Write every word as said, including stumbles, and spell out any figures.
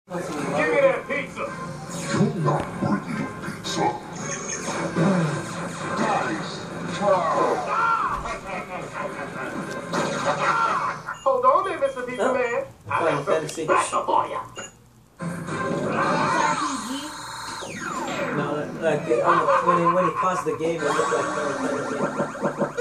Give me that pizza! You're not worthy of pizza. Nice Hold on there, Mister Pizza Oh. Man. I Final got something Fantasy. special for you. No, like, like on the, when, he, when he paused the game, it looked like Final Fantasy.